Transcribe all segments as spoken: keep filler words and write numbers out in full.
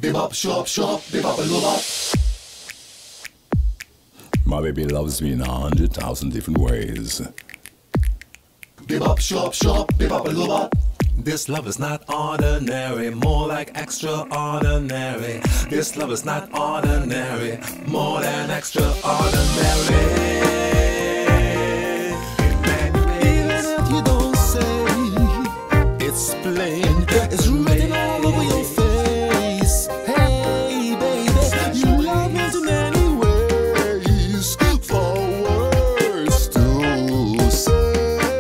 Bebop, shop, shop, bebop, a lobot. My baby loves me in a hundred thousand different ways. Bebop, shop, shop, bebop, a lobot. This love is not ordinary, more like extraordinary. This love is not ordinary, more than extraordinary. Even if you don't say, it's plain, it's written all over your face. Hey baby, you love me in many ways, for words to say.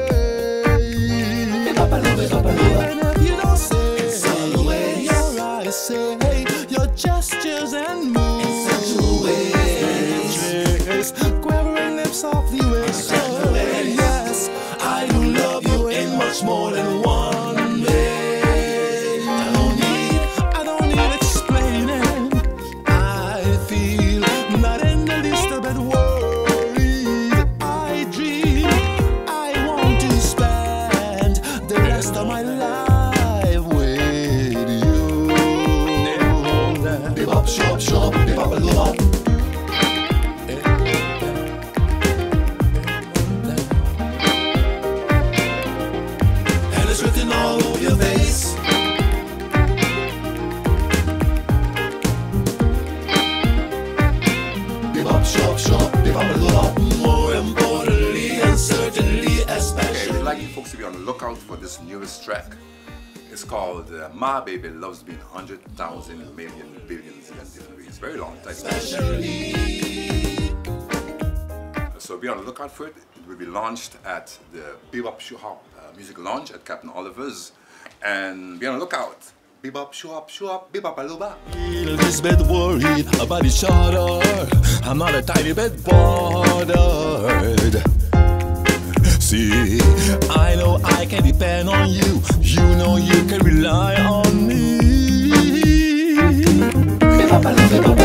Even if you don't say, it's all the way your eyes say, your gestures and moves, in sexual ways, quivering lips softly whisper. Yes, I do love you in much more than one way. I don't need, I don't need explaining. I feel not in the least a bit worried. I dream, I want to spend the rest of my life with you. Bebop, shop, shop, bebop, a lobot. And it's written all over your face. Bebop, shop, shop, bebop, a lobot. More importantly and certainly Okay, especially. we'd like you folks to be on the lookout for this newest track. It's called uh, My Baby Loves Me in one hundred thousand million billions in different ways. Very long title. So be on the lookout for it. It will be launched at the Bebop Shop uh, Music Lounge at Captain Oliver's. And be on the lookout. Bebop Shop, Shop, Bebop Aluba. Feel this bit worried about each other. I'm not a tiny bit bothered. See, I know I can depend on you. You know you can rely on me. Bebop, Aluba,